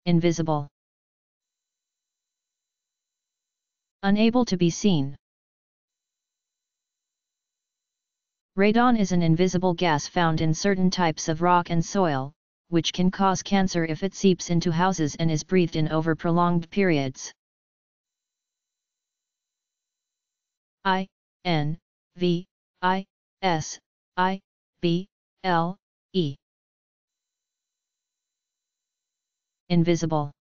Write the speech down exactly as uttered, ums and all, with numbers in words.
invisible. Unable to be seen. Radon is an invisible gas found in certain types of rock and soil, which can cause cancer if it seeps into houses and is breathed in over prolonged periods. I N V I S I B L E. Invisible.